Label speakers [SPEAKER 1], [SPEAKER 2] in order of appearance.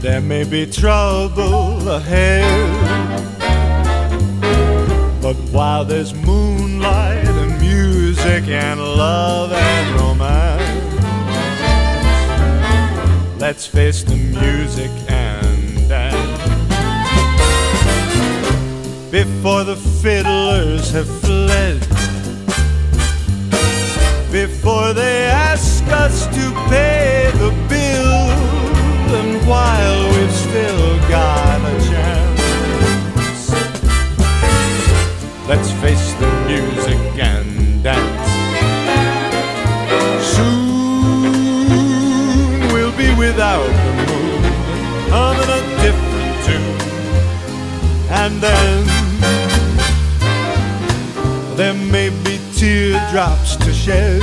[SPEAKER 1] There may be trouble ahead, but while there's moonlight and music and love and romance, let's face the music and dance. Before the fiddlers have fled, before they ask us to pay the bill, and while we've still got a chance, let's face the music and dance. Soon we'll be without the moon, humming a different tune, and then there may be teardrops to shed,